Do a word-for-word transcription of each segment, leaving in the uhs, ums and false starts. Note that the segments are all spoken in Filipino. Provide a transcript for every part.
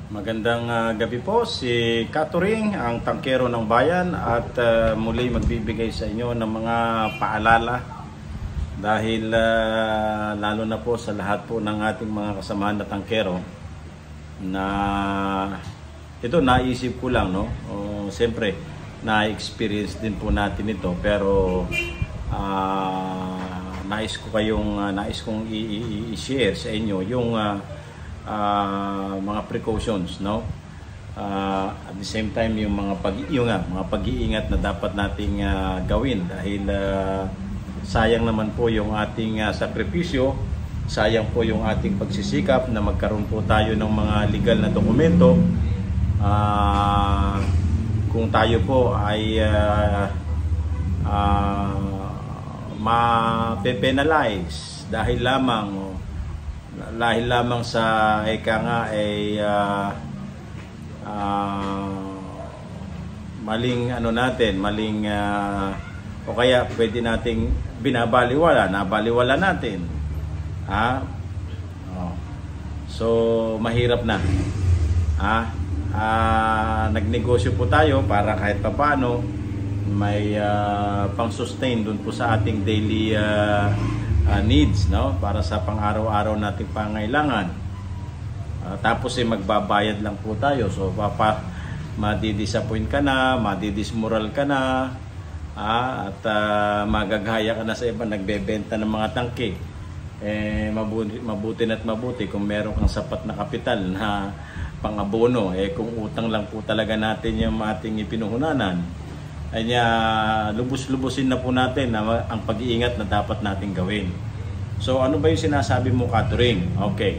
Magandang uh, gabi po, si Katuring, ang tangkero ng bayan, at uh, muli magbibigay sa inyo ng mga paalala dahil uh, lalo na po sa lahat po ng ating mga kasamahan na tangkero na ito naisip ko lang, no? O, siyempre na-experience din po natin ito, pero uh, nais ko kayong uh, nais kong i-share sa inyo yung uh, Uh, mga precautions, no? Uh, at the same time yung mga pag-iingat, mga pag-iingat na dapat nating uh, gawin dahil uh, sayang naman po yung ating uh, sakripisyo, sayang po yung ating pagsisikap na magkaroon po tayo ng mga legal na dokumento. Uh, kung tayo po ay uh, uh, ma-penalize dahil lamang dahil lamang sa eka nga ay uh, uh, maling ano natin, maling uh, o kaya pwede nating binabaliwala, nabaliwala natin. Ha? Oh. So mahirap na. Ha? Uh, nagnegosyo po tayo para kahit papaano may uh, pang-sustain dun po sa ating daily uh, Uh, needs, no, para sa pang-araw-araw nating pangailangan. Uh, tapos eh magbabayad lang po tayo. So papa madi-disappoint ka na, madi-dismoral ka na, ah, at uh, magagaya ka na sa iba nagbebenta ng mga tangke. Eh mabuti, mabuti na't mabuti kung meron kang sapat na kapital na pang-abono. Eh kung utang lang po talaga natin yung ating ipinuhunanan, ay uh, lubos-lubusin na po natin na ang pag-iingat na dapat natin gawin. So ano ba yung sinasabi mo, Katuring? Okay.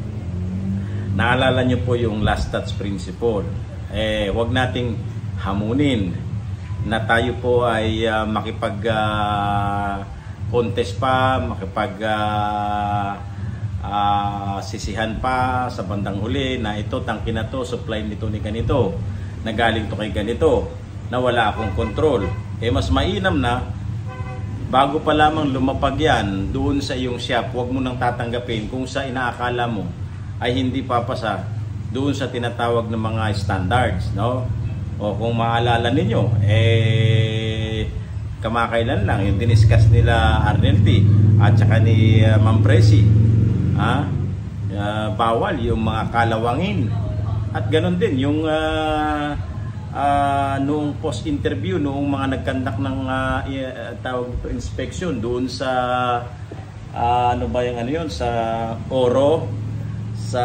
Naalala nyo po yung last touch principle. Eh, wag nating hamunin na tayo po ay uh, makipag uh, contest pa, makipag uh, uh, sisihan pa sa bandang huli na ito, tangke na to, supply nito ni ganito, nagaling to kay ganito, na wala akong control. Eh mas mainam na bago pa lamang lumapag yan doon sa iyong shop, huwag mo nang tatanggapin kung sa inaakala mo ay hindi papasa doon sa tinatawag ng mga standards, no? O kung maalala ninyo, eh kamakailan lang yung diniscuss nila Arnel P at saka ni uh, Ma'am Presi, ah, uh, bawal yung mga kalawangin at ganun din yung uh, Uh, noong post-interview, noong mga nagkandak ng uh, uh, tawag ito, inspection doon sa uh, ano ba yung ano yun, sa Oro, sa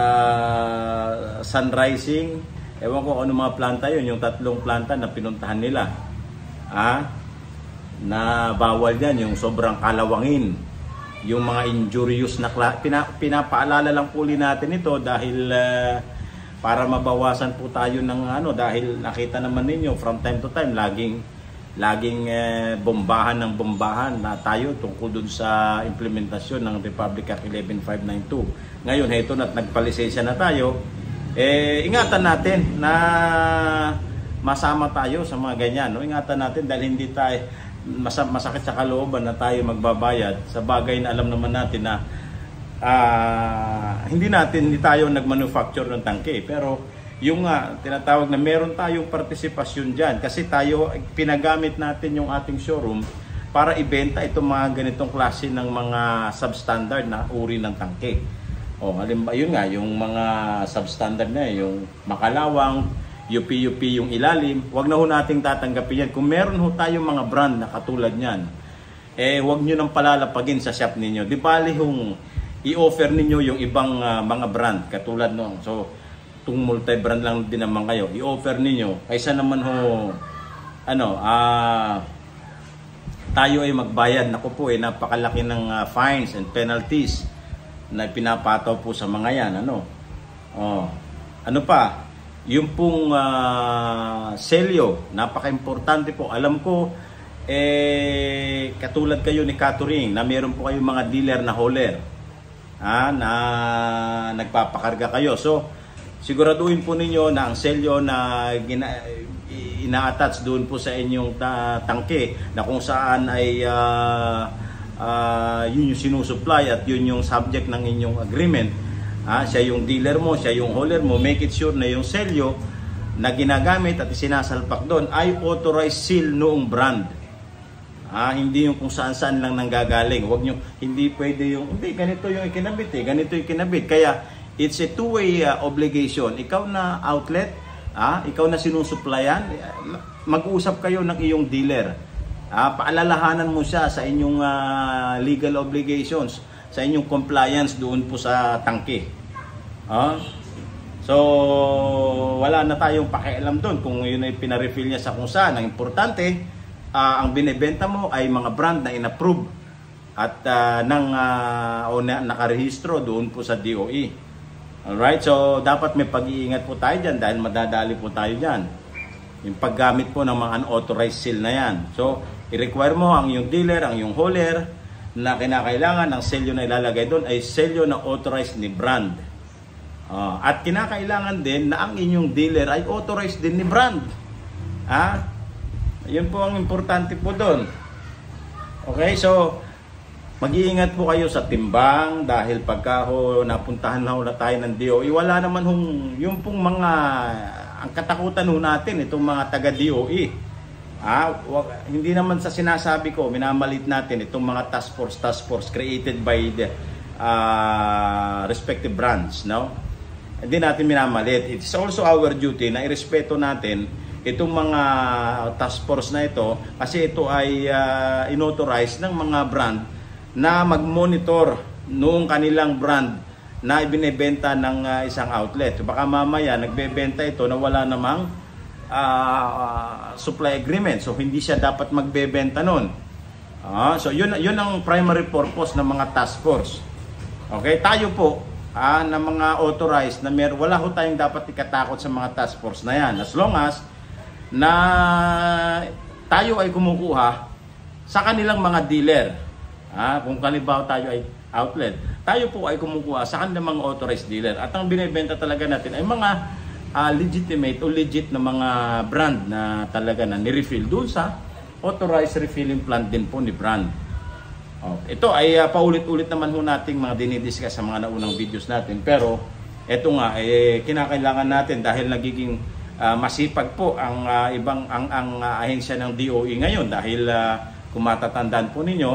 Sunrising, ewan ko ano mga planta yun, yung tatlong planta na pinuntahan nila, ah, na bawal yan, yung sobrang kalawangin, yung mga injurious na pina, pinapaalala lang puli natin ito dahil uh, para mabawasan po tayo ng ano, dahil nakita naman ninyo from time to time laging laging eh, bombahan ng bombahan na tayo tungkol dun sa implementasyon ng Republic Act eleven five ninety-two. Ngayon heto na't nagpalisensya na tayo, eh ingatan natin na masama tayo sa mga ganyan, no? Ingatan natin dahil hindi tayo mas masakit sa kalooban na tayo magbabayad sa bagay na alam naman natin na Uh, hindi natin, hindi tayo nagmanufacture ng tangke, pero yung uh, tinatawag na meron tayong partisipasyon dyan kasi tayo, pinagamit natin yung ating showroom para ibenta itong mga ganitong klase ng mga substandard na uri ng tangke. O, halimbawa, yun nga, yung mga substandard na yung makalawang, U P U P yung ilalim, wag na ho nating tatanggapin yan. Kung meron ho tayong mga brand na katulad nyan, eh wag nyo nang palalapagin sa shop ninyo. Di bali hong i-offer ninyo yung ibang uh, mga brand katulad no. So, tung multi-brand lang din naman kayo. I-offer ninyo kaysa naman ho ano, ah uh, tayo ay magbayad. Naku po eh, napakalaki ng uh, fines and penalties na pinapataw po sa mga yan, ano. Oh. Ano pa? Yung pong uh, selyo, napaka-importante po. Alam ko eh katulad kayo ni Katuring na meron po kayong mga dealer na hauler. Ah, na nagpapakarga kayo. So, siguraduhin po ninyo na ang selyo na ina-attach doon po sa inyong ta tangke na kung saan ay uh, uh, yun yung sinusupply at yun yung subject ng inyong agreement Ah, siya yung dealer mo, siya yung hauler mo, make it sure na yung selyo na ginagamit at isinasalpak doon ay authorized seal noong brand. Ah, hindi yung kung saan-saan lang nanggagaling. Huwag nyo, hindi pwede yung, hindi, ganito yung ikinabit eh, ganito yung ikinabit. Kaya, it's a two-way uh, obligation. Ikaw na outlet, ah, ikaw na sinusuplayan, mag-uusap kayo ng iyong dealer. Ah, paalalahanan mo siya sa inyong uh, legal obligations, sa inyong compliance doon po sa tangke. Ah, so, wala na tayong pakialam doon kung yun ay pinarefill niya sa kung saan. Ang importante, Uh, ang binebenta mo ay mga brand na in-approve at uh, ng, uh, o na, nakarehistro doon po sa D O E. Alright, so dapat may pag-iingat po tayo dyan dahil madadali po tayo dyan. Yung paggamit po ng mga unauthorized seal na yan. So, i-require mo ang yung dealer, ang yung hauler na kinakailangan ang selyo na ilalagay doon ay selyo na authorized ni brand. Uh, at kinakailangan din na ang inyong dealer ay authorized din ni brand. Ah? Yun po ang importante po doon. Okay, so mag-iingat po kayo sa timbang dahil pagka ho napuntahan na ho na tayo ng D O E, wala naman hong yung pong mga ang katakutan ho natin itong mga taga D O E. Ah, wag, hindi naman sa sinasabi ko minamalit natin itong mga task force task force created by the uh, respective branch, no? Hindi natin minamalit. It's also our duty na irespeto natin itong mga task force na ito kasi ito ay uh, inauthorize ng mga brand na mag-monitor noong kanilang brand na ibinebenta ng uh, isang outlet. Baka mamaya nagbebenta ito na wala namang uh, uh, supply agreement, so hindi siya dapat magbebenta noon. Uh, so yun, yun ang primary purpose ng mga task force. Okay, tayo po uh, na mga authorized na mer wala ho tayong dapat ikatakot sa mga task force na yan as long as na tayo ay kumukuha sa kanilang mga dealer. Ah, kung halimbawa tayo ay outlet, tayo po ay kumukuha sa kanilang mga authorized dealer. At ang binebenta talaga natin ay mga uh, legitimate o legit na mga brand na talaga na ni-refill doon sa authorized refilling plant din po ni brand. Oh, ito ay uh, paulit-ulit naman ho nating mga dinidiscuss sa mga naunang videos natin. Pero ito nga, eh, kinakailangan natin dahil nagiging Uh, masipag po ang uh, ibang ang ang uh, ahensya ng D O E ngayon dahil uh, kung matatandaan po ninyo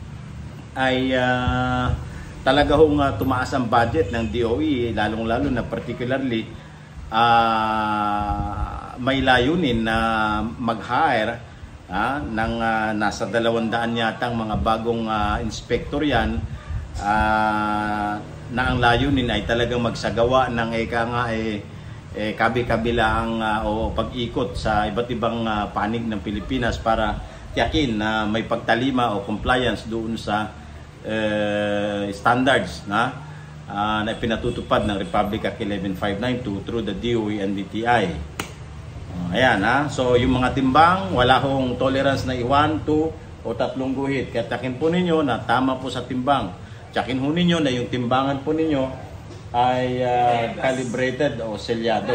ay uh, talaga hong uh, tumaas ang budget ng D O E lalong-lalo na particularly uh, may layunin na mag-hire uh, ng uh, nasa dalawang daan yatang mga bagong uh, inspector yan uh, na ang layunin ay talagang magsagawa ng eka nga eh eh, kabi-kabila ang uh, o pag-ikot sa iba't ibang uh, panig ng Pilipinas para tiyakin na may pagtalima o compliance doon sa uh, standards na uh, na pinatutupad ng Republic Act eleven five ninety-two through the D O E and D T I. Uh, ayan ha. So yung mga timbang, wala hong tolerance na one, two o tatlong guhit. Kaya tiyakin po ninyo na tama po sa timbang. Tiyakin po ninyo na yung timbangan po ninyo ay uh, calibrated o selyado.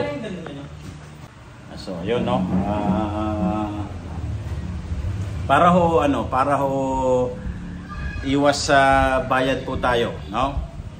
So, yun no. Uh, para ho ano, para ho iwas sa uh, bayad po tayo, no?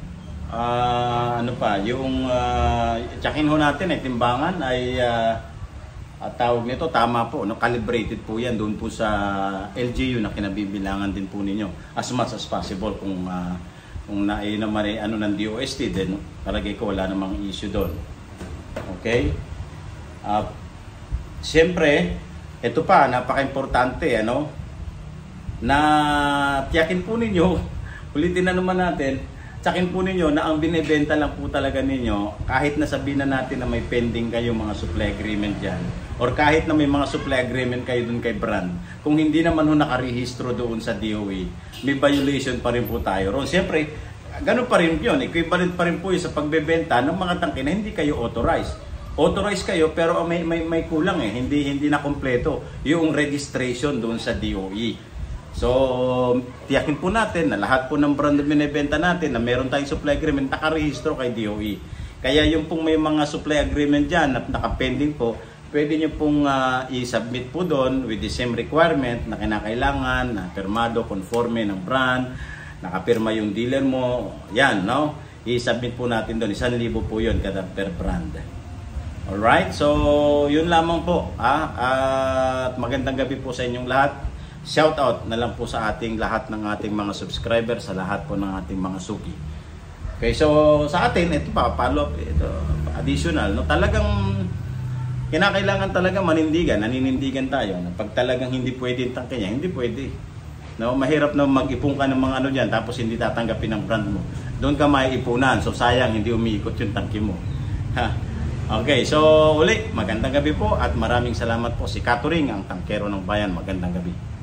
Uh, ano pa, yung uh, checkin ho natin eh timbangan ay uh, at tawag nito tama po, no? Calibrated po yan doon po sa L G U na kinabibilangan din po ninyo as much as possible kung uh, kung na eh, naman eh, ano ng D O S T din, no? Palagay ko wala namang issue doon. Okay? Uh, Siyempre, ito pa, napaka-importante, ano? Na tiyakin po ninyo, ulitin na naman natin, tiyakin po ninyo na ang binebenta lang po talaga ninyo, kahit na sabihin na natin na may pending kayo mga supply agreement dyan, or kahit na may mga supply agreement kayo dun kay brand, kung hindi naman ho nakarehistro doon sa D O E, may violation pa rin po tayo ron. Siyempre, ganun pa rin yun. Equivalent pa rin po yun sa pagbebenta ng mga tangke na hindi kayo authorized. Authorized kayo pero may, may, may kulang eh. Hindi, hindi na kompleto yung registration doon sa D O E. So, tiyakin po natin na lahat po ng brand na binibenta natin na meron tayong supply agreement nakarehistro kay D O E. Kaya yung pong may mga supply agreement dyan na nakapending po, pwede nyo pong uh, i-submit po doon with the same requirement na kinakailangan, na pirmado, conforme ng brand, nakapirma yung dealer mo, yan, no? i-submit po natin doon. Isang libo po yun kada per brand. Alright, so yun lamang po. Ah, at magandang gabi po sa inyong lahat. Shout out na lang po sa ating lahat ng ating mga subscribers, sa lahat po ng ating mga suki. Okay, so sa atin, ito pa, follow up, ito, additional. No? Talagang kinakailangan talaga manindigan, naninindigan tayo. Pag talagang hindi pwede yung tangke niya, hindi pwede. No, mahirap na mag-ipon ka ng mga ano diyan tapos hindi tatanggapin ng brand mo. Doon ka maiipunan. So sayang hindi umiikot yung tangke mo. Ha. Okay, so uli, magandang gabi po at maraming salamat po si Katuring, ang tangkero ng bayan. Magandang gabi.